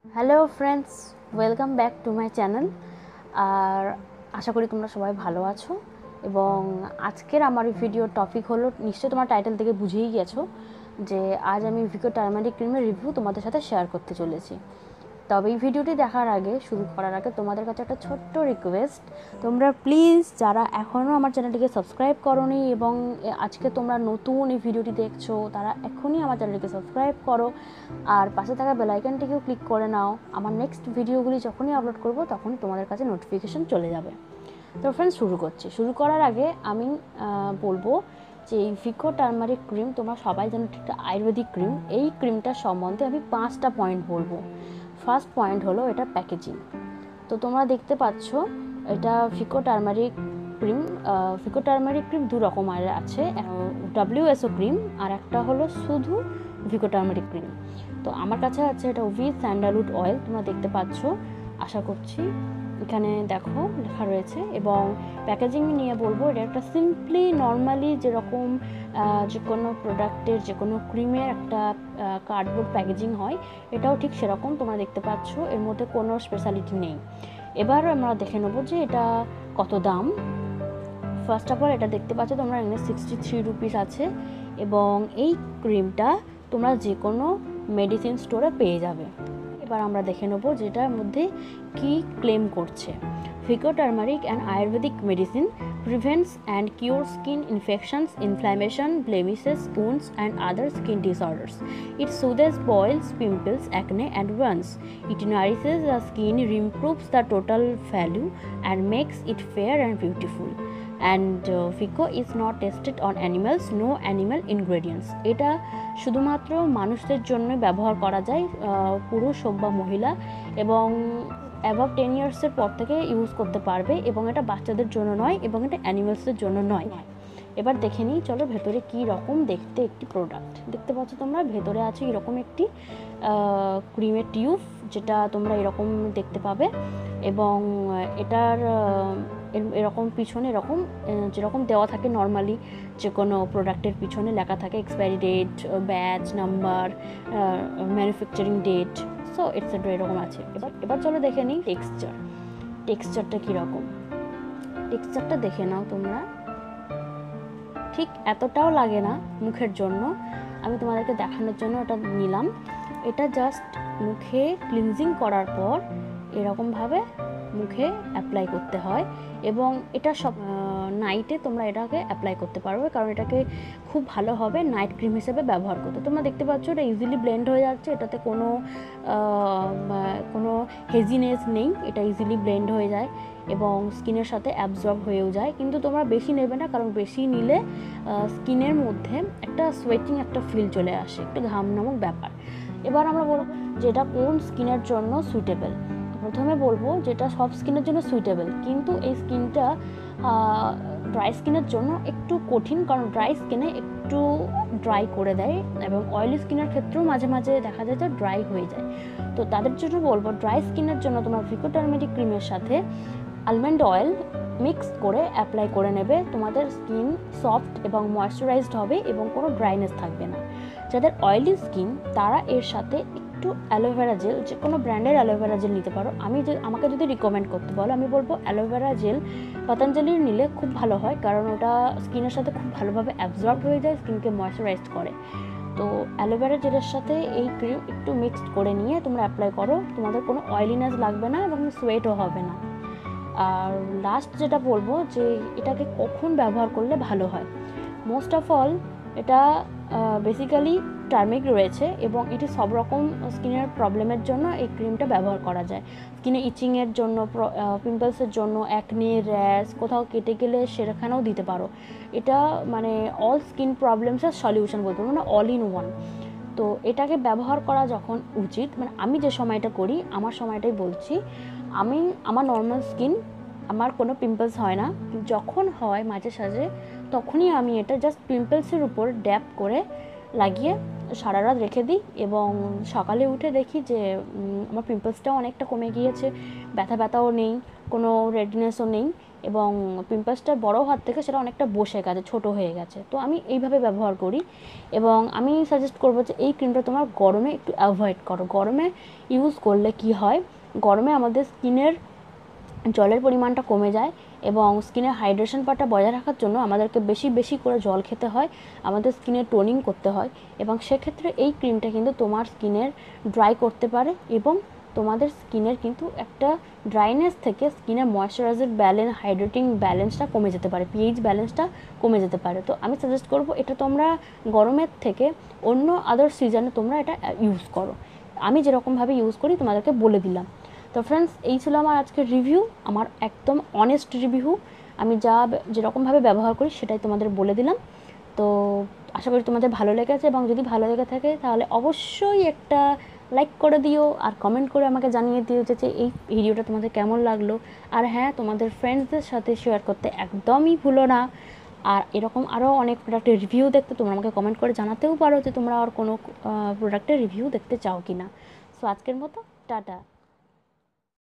Hello friends, welcome back to my channel. আর আশা করি তোমরা সবাই ভালো আছো। এবং আজকের আমার ভিডিওর টপিক হলো, নিশ্চয়ই তোমার টাইটেল থেকে বুঝেই গেছো যে আজ আমি ভিকো টার্মারিক ক্রিমের রিভিউ তোমাদের সাথে শেয়ার করতে চলেছি। তবে এই ভিডিওটি দেখার আগে, শুরু করার আগে তোমাদের কাছে একটা ছোট্ট রিকোয়েস্ট, তোমরা প্লিজ যারা এখনও আমার চ্যানেলটিকে সাবস্ক্রাইব করোনি এবং আজকে তোমরা নতুন এই ভিডিওটি দেখছো, তারা এখনই আমার চ্যানেলটিকে সাবস্ক্রাইব করো আর পাশে থাকা বেল আইকনটিকেও ক্লিক করে নাও। আমার নেক্সট ভিডিওগুলি যখনই আপলোড করব তখনই তোমাদের কাছে নোটিফিকেশন চলে যাবে। তো ফ্রেন্ডস, শুরু করার আগে আমি বলবো যে এই ভিকো টার্মারিক ক্রিম তোমরা সবাই জানো একটা আয়ুর্বেদিক ক্রিম। এই ক্রিমটার সম্বন্ধে আমি 5টা পয়েন্ট বলবো। ফার্স্ট পয়েন্ট হলো এটা প্যাকেজিং। তো তোমরা দেখতে পাচ্ছ এটা Vicco turmeric cream. Vicco turmeric cream দু রকমের আছে, Wso ক্রিম আর একটা হলো শুধু ভিকো টার্মারিক ক্রিম। তো আমার কাছে আছে এটা উইথ স্যান্ডালউড অয়েল, তোমরা দেখতে পাচ্ছ, আশা করছি এখানে দেখো লেখা রয়েছে। এবং প্যাকেজিং নিয়ে বলবো, এটা একটা সিম্পলি নর্মালি যেরকম যে কোনো প্রোডাক্টের, যে কোনো ক্রিমের একটা কার্ডবোর্ড প্যাকেজিং হয়, এটাও ঠিক সেরকম তোমরা দেখতে পাচ্ছ, এর মধ্যে কোনো স্পেশালিটি নেই। এবার আমরা দেখে নেবো যে এটা কত দাম। ফার্স্ট অফ অল এটা দেখতে পাচ্ছ তোমরা, এখানে 63 রুপিস আছে এবং এই ক্রিমটা তোমরা যে কোনো মেডিসিন স্টোরে পেয়ে যাবে। এবার আমরা দেখে নেবো যেটার মধ্যে কি ক্লেম করছে। Vicco turmeric and ayurvedic medicine prevents and cures skin infections, inflammation, blemishes, wounds and other skin disorders. It soothes boils, pimples, acne and burns. It nourishes the skin, improves the total value and makes it fair and beautiful. And Vicco is not tested on animals, no animal ingredients. এটা শুধুমাত্র মানুষদের জন্য ব্যবহার করা যায়, পুরুষ হোক বা মহিলা, এবং অ্যাবাভ 10 ইয়ার্সের পর থেকে ইউজ করতে পারবে। এবং এটা বাচ্চাদের জন্য নয় এবং এটা অ্যানিমালসের জন্য নয়। এবার দেখে নিই, চলো ভেতরে কী রকম দেখতে একটি প্রোডাক্ট। দেখতে পাচ্ছ তোমরা, ভেতরে আছে এরকম একটি ক্রিমের টিউব, যেটা তোমরা এরকম দেখতে পাবে। এবং এটার এরকম পিছনে এরকম যেরকম দেওয়া থাকে নর্মালি যে কোনো প্রোডাক্টের পিছনে লেখা থাকে expiry date, batch number, manufacturing date, so etcetera, এরকম আছে। এবার চলো দেখে নিই টেক্সচারটা কীরকম। টেক্সচারটা দেখে নাও তোমরা, ঠিক এতটাও লাগে না মুখের জন্য। আমি তোমাদেরকে দেখানোর জন্য এটা নিলাম। এটা জাস্ট মুখে ক্লিনজিং করার পর এরকমভাবে মুখে অ্যাপ্লাই করতে হয় এবং এটা সব নাইটে তোমরা এটাকে অ্যাপ্লাই করতে পারবে, কারণ এটাকে খুব ভালো হবে নাইট ক্রিম হিসেবে ব্যবহার করতে। তোমরা দেখতে পাচ্ছ এটা ইজিলি ব্লেন্ড হয়ে যাচ্ছে, এটাতে কোনো হেজিনেস নেই, এটা ইজিলি ব্লেন্ড হয়ে যায় এবং স্কিনের সাথে অ্যাবজর্ব হয়েও যায়। কিন্তু তোমরা বেশি নেবে না, কারণ বেশি নিলে স্কিনের মধ্যে একটা সোয়েটিং একটা ফিল চলে আসে, একটা ঘাম নামক ব্যাপার। এবার আমরা বলবো যে এটা কোন স্কিনের জন্য সুইটেবল। প্রথমে বলবো যেটা সব স্কিনের জন্য সুইটেবল, কিন্তু এই স্কিনটা ড্রাই স্কিনের জন্য একটু কঠিন, কারণ ড্রাই স্কিনে একটু ড্রাই করে দেয় এবং অয়েলি স্কিনের ক্ষেত্রেও মাঝে মাঝে দেখা যায় যে ড্রাই হয়ে যায়। তো তাদের জন্য বলবো, ড্রাই স্কিনের জন্য তোমার ভিকো টার্মেরিক ক্রিমের সাথে আলমন্ড অয়েল মিক্স করে অ্যাপ্লাই করে নেবে। তোমাদের স্কিন সফট এবং ময়েশ্চারাইজড হবে এবং কোনো ড্রাইনেস থাকবে না। যাদের অয়েলি স্কিন তারা এর সাথে একটু অ্যালোভেরা জেল, যে কোনো ব্র্যান্ডের অ্যালোভেরা জেল নিতে পারো। আমাকে যদি রিকমেন্ড করতে বলো, আমি বলবো অ্যালোভেরা জেল পতঞ্জলির নিলে খুব ভালো হয়, কারণ ওটা স্কিনের সাথে খুব ভালোভাবে অ্যাবজর্ব হয়ে যায়, স্কিনকে ময়েশ্চারাইজড করে। তো অ্যালোভেরা জেলের সাথে এই ক্রিম একটু মিক্সড করে নিয়ে তোমরা অ্যাপ্লাই করো, তোমাদের কোনো অয়েলিনেস লাগবে না এবং সোয়েটও হবে না। আর লাস্ট যেটা বলবো যে এটাকে কখন ব্যবহার করলে ভালো হয়। মোস্ট অফ অল এটা বেসিক্যালি টার্মেরিক রয়েছে এবং এটি সব রকম স্কিনের প্রবলেমের জন্য এই ক্রিমটা ব্যবহার করা যায়। স্কিনে ইচিংয়ের জন্য, পিম্পলসের জন্য, অ্যাকনে, র্যাশ, কোথাও কেটে গেলে সেখানেও দিতে পারো। এটা মানে অল স্কিন প্রবলেমসের সলিউশন বলতে পারবো, মানে অল ইন ওয়ান। তো এটাকে ব্যবহার করা যখন উচিত, মানে আমি যে সময়টা করি আমার সময়টাই বলছি। আমার নর্মাল স্কিন, আমার কোনো পিম্পলস হয় না, যখন হয় মাঝে সাঝে তখনই আমি এটা জাস্ট পিম্পলসের উপর ড্যাপ করে লাগিয়ে সারা রাত রেখে দিই এবং সকালে উঠে দেখি যে আমার পিম্পলসটাও অনেকটা কমে গিয়েছে, ব্যথাও নেই, কোনো রেডনেসও নেই এবং পিম্পলসটা বড় হওয়ার থেকে সেটা অনেকটা বসে গেছে, ছোট হয়ে গেছে। তো আমি এইভাবে ব্যবহার করি এবং আমি সাজেস্ট করবো যে এই ক্রিমটা তোমার গরমে একটু অ্যাভয়েড করো। গরমে ইউজ করলে কি হয়, গরমে আমাদের স্কিনের জলের পরিমাণটা কমে যায় এবং স্কিনের হাইড্রেশন পার্টটা বজায় রাখার জন্য আমাদেরকে বেশি বেশি করে জল খেতে হয়, আমাদের স্কিনের টোনিং করতে হয় এবং সেক্ষেত্রে এই ক্রিমটা কিন্তু তোমার স্কিনের ড্রাই করতে পারে এবং তোমাদের স্কিনের কিন্তু একটা ড্রাইনেস থেকে স্কিনের ময়েশ্চারাইজার ব্যালেন্স, হাইড্রেটিং ব্যালেন্সটা কমে যেতে পারে, পিএইচ ব্যালেন্সটা কমে যেতে পারে। তো আমি সাজেস্ট করবো এটা তোমরা গরমের থেকে অন্য আদার সিজনে তোমরা এটা ইউজ করো। আমি যেরকমভাবে ইউজ করি তোমাদেরকে বলে দিলাম। তো ফ্রেন্ডস, এই ছিল আমার আজকের রিভিউ, আমার একদম অনেস্ট রিভিউ। আমি যেরকমভাবে ব্যবহার করি সেটাই তোমাদের বলে দিলাম। তো আশা করি তোমাদের ভালো লেগেছে এবং যদি ভালো লেগে থাকে তাহলে অবশ্যই একটা লাইক করে দিও আর কমেন্ট করে আমাকে জানিয়ে দিও যে এই ভিডিওটা তোমাদের কেমন লাগলো। আর হ্যাঁ, তোমাদের ফ্রেন্ডসদের সাথে শেয়ার করতে একদমই ভুলো না। আর এরকম আরও অনেক প্রোডাক্টের রিভিউ দেখতে তোমরা আমাকে কমেন্ট করে জানাতেও পারো যে তোমরা আর কোনো প্রোডাক্টের রিভিউ দেখতে চাও কি না। সো আজকের মতো টাটা।